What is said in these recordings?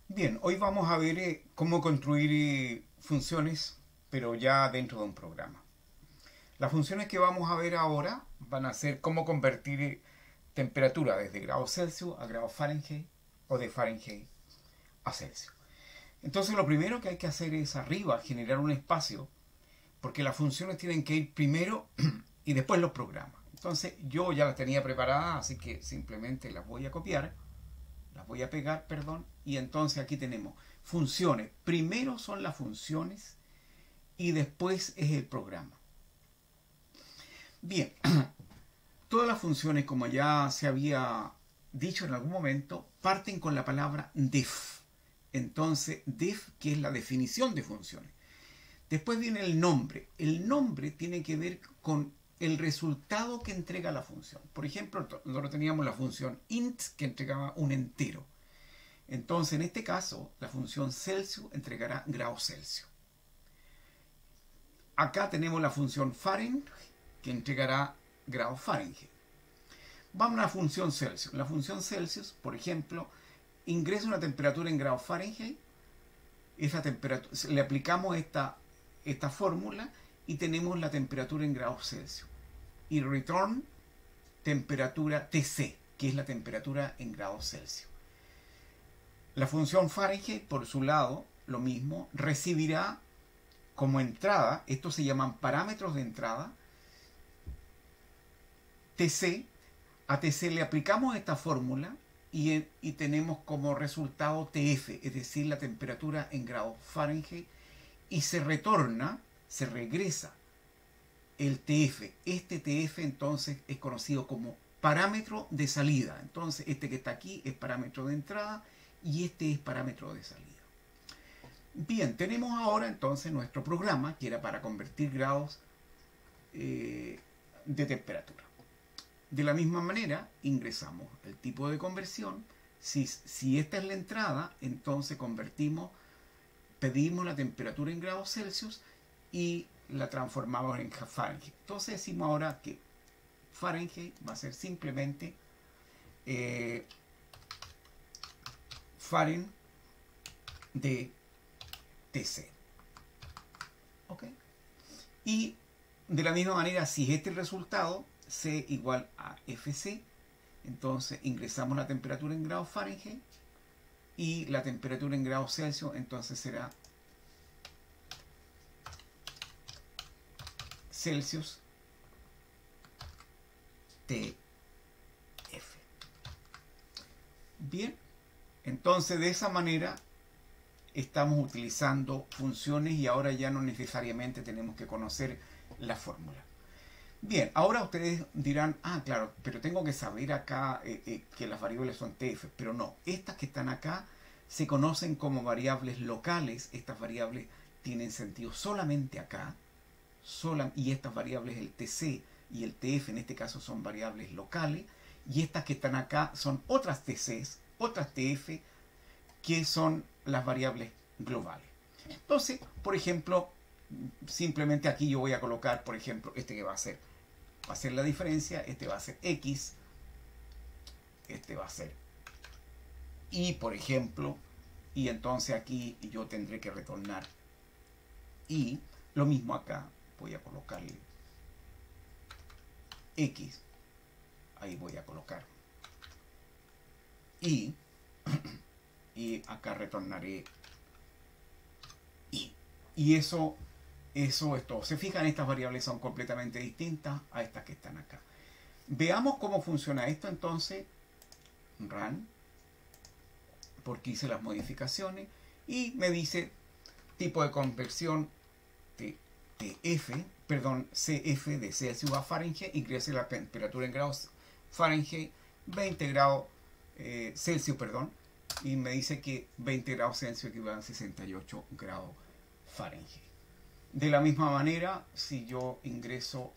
Bien, hoy vamos a ver cómo construir funciones, pero ya dentro de un programa. Las funciones que vamos a ver ahora van a ser cómo convertir temperatura desde grados Celsius a grados Fahrenheit o de Fahrenheit a Celsius. Entonces lo primero que hay que hacer es arriba generar un espacio, porque las funciones tienen que ir primero y después los programas. Entonces yo ya las tenía preparadas, así que simplemente las voy a copiar, las voy a pegar, perdón, y entonces aquí tenemos funciones. Primero son las funciones y después es el programa. Bien, todas las funciones, como ya se había dicho en algún momento, parten con la palabra def. Entonces, def, que es la definición de funciones. Después viene el nombre. El nombre tiene que ver con el resultado que entrega la función. Por ejemplo, nosotros teníamos la función int que entregaba un entero. Entonces, en este caso, la función Celsius entregará grados Celsius. Acá tenemos la función Fahrenheit que entregará grados Fahrenheit. Vamos a la función Celsius. La función Celsius, por ejemplo, ingresa una temperatura en grados Fahrenheit. Esa temperatura, le aplicamos esta fórmula y tenemos la temperatura en grados Celsius. Y return temperatura TC, que es la temperatura en grados Celsius. La función Fahrenheit, por su lado, lo mismo, recibirá como entrada, estos se llaman parámetros de entrada, TC. A TC le aplicamos esta fórmula y tenemos como resultado TF, es decir, la temperatura en grados Fahrenheit, y se retorna, se regresa el TF. Este TF entonces es conocido como parámetro de salida. Entonces este que está aquí es parámetro de entrada y este es parámetro de salida. Bien, tenemos ahora entonces nuestro programa que era para convertir grados de temperatura. De la misma manera, ingresamos el tipo de conversión. Si esta es la entrada, entonces pedimos la temperatura en grados Celsius y la transformamos en Fahrenheit. Entonces decimos ahora que Fahrenheit va a ser simplemente Fahrenheit de TC. ¿Ok? Y de la misma manera, si este es el resultado, C igual a FC, entonces ingresamos la temperatura en grados Fahrenheit y la temperatura en grados Celsius, entonces será Celsius TF. Bien, entonces de esa manera estamos utilizando funciones y ahora ya no necesariamente tenemos que conocer la fórmula. Bien, ahora ustedes dirán, claro, pero tengo que saber acá que las variables son TF, pero no, estas que están acá se conocen como variables locales. Estas variables tienen sentido solamente acá, y estas variables, el TC y el TF en este caso, son variables locales, y estas que están acá son otras TCs, otras TF, que son las variables globales. Entonces, por ejemplo, simplemente aquí yo voy a colocar, por ejemplo, este que va a ser la diferencia, este va a ser X, este va a ser Y, por ejemplo, y entonces aquí yo tendré que retornar Y. Lo mismo acá, voy a colocarle X, ahí voy a colocar Y, y acá retornaré Y. Y eso es todo. Se fijan, estas variables son completamente distintas a estas que están acá. Veamos cómo funciona esto entonces. Run, porque hice las modificaciones y me dice tipo de conversión TF, perdón, CF de Celsius a Fahrenheit, ingrese la temperatura en grados Fahrenheit, 20 grados Celsius, perdón, y me dice que 20 grados Celsius equivalen a 68 grados Fahrenheit. De la misma manera, si yo ingreso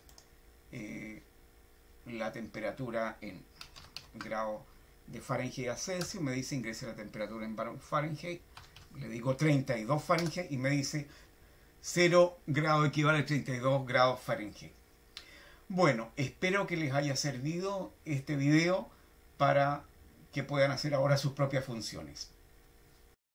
la temperatura en grados de Fahrenheit a Celsius, me dice ingrese la temperatura en Fahrenheit, le digo 32 Fahrenheit y me dice 0 grado equivale a 32 grados Fahrenheit. Bueno, espero que les haya servido este video para que puedan hacer ahora sus propias funciones.